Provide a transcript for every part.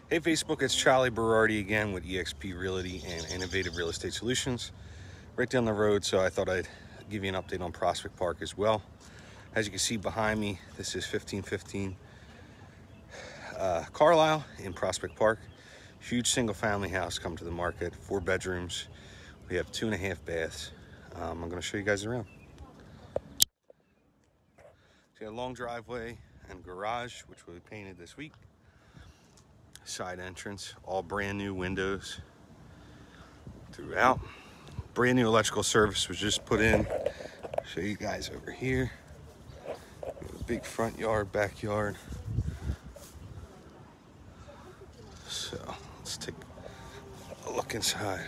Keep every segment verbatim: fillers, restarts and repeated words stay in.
Hey Facebook, it's Charlie Berardi again with E X P Realty and Innovative Real Estate Solutions. Right down the road, so I thought I'd give you an update on Prospect Park as well. As you can see behind me, this is fifteen fifteen uh, Carlisle in Prospect Park. Huge single family house come to the market, four bedrooms. We have two and a half baths. Um, I'm gonna show you guys around. So you have a long driveway and garage, which will be painted this week. Side entrance, all brand new windows throughout. Brand new electrical service was just put in. Show you guys over here. Big front yard, backyard. So let's take a look inside.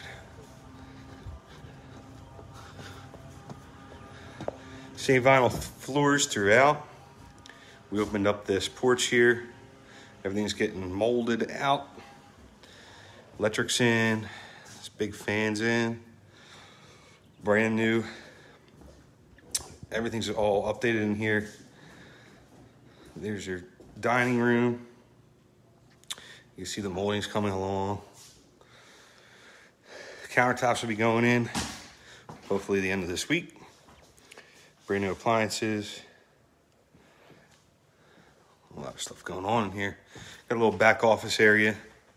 Same vinyl floors throughout. We opened up this porch here. Everything's getting molded out. Electric's in. This big fan's in. Brand new. Everything's all updated in here. There's your dining room. You can see the moldings coming along. Countertops will be going in hopefully the end of this week. Brand new appliances. A lot of stuff going on in here. Got a little back office area.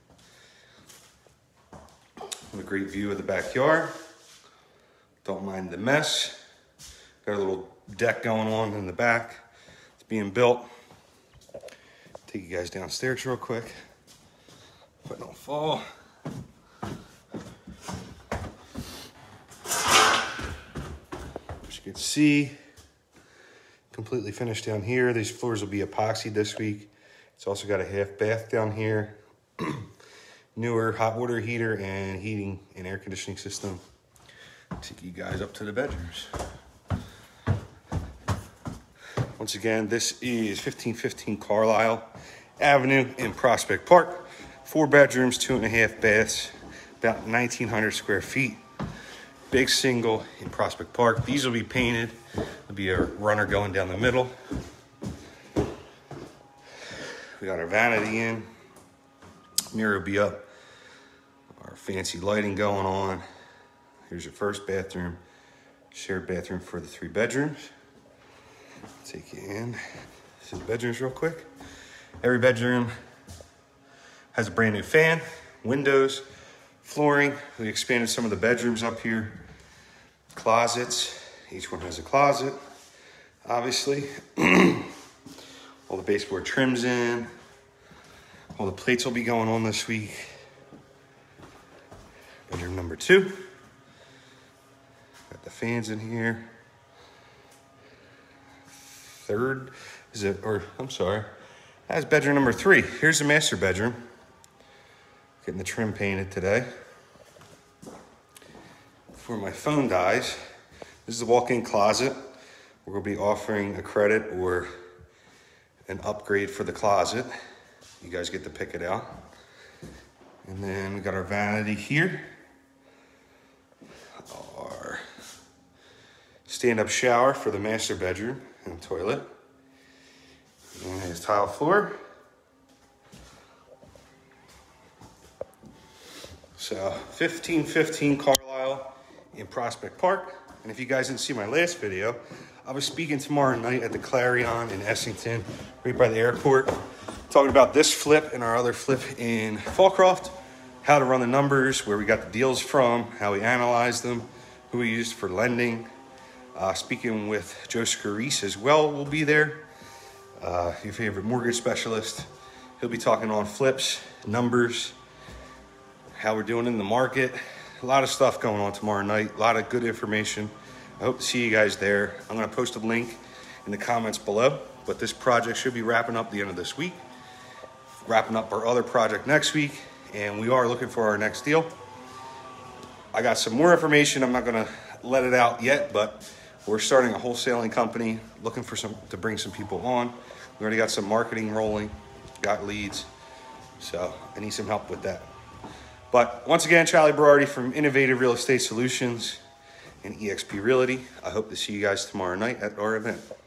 Have a great view of the backyard. Don't mind the mess. Got a little deck going on in the back. It's being built. Take you guys downstairs real quick. If I don't fall. As you can see, completely finished down here. These floors will be epoxy this week. It's also got a half bath down here. Newer hot water heater and heating and air conditioning system. Take you guys up to the bedrooms. Once again, this is fifteen fifteen Carlisle Avenue in Prospect Park. Four bedrooms, two and a half baths, about nineteen hundred square feet. Big single in Prospect Park. These will be painted. There'll be a runner going down the middle. We got our vanity in. Mirror will be up. Our fancy lighting going on. Here's your first bathroom. Shared bathroom for the three bedrooms. Take you in. This is the bedrooms real quick. Every bedroom has a brand new fan, windows, flooring. We expanded some of the bedrooms up here. Closets. Each one has a closet, obviously. All the baseboard trims in. All the plates will be going on this week. Bedroom number two. Got the fans in here. Third, is it, or I'm sorry, that's bedroom number three. Here's the master bedroom. Getting the trim painted today. Before my phone dies, this is the walk-in closet. We're gonna be offering a credit or an upgrade for the closet. You guys get to pick it out. And then we got our vanity here. Our stand-up shower for the master bedroom and toilet. And his tile floor. So fifteen fifteen Carlisle in Prospect Park. And if you guys didn't see my last video, I was speaking tomorrow night at the Clarion in Essington, right by the airport, talking about this flip and our other flip in Fallcroft, how to run the numbers, where we got the deals from, how we analyzed them, who we used for lending. Uh, speaking with Joe Scarice as well will be there, uh, your favorite mortgage specialist. He'll be talking on flips, numbers, how we're doing in the market. A lot of stuff going on tomorrow night, a lot of good information. I hope to see you guys there. I'm gonna post a link in the comments below, but this project should be wrapping up the end of this week, wrapping up our other project next week, and we are looking for our next deal. I got some more information. I'm not gonna let it out yet, but we're starting a wholesaling company, looking for some to bring some people on. We already got some marketing rolling, got leads, so I need some help with that. But once again, Charlie Berardi from Innovative Real Estate Solutions and E X P Realty. I hope to see you guys tomorrow night at our event.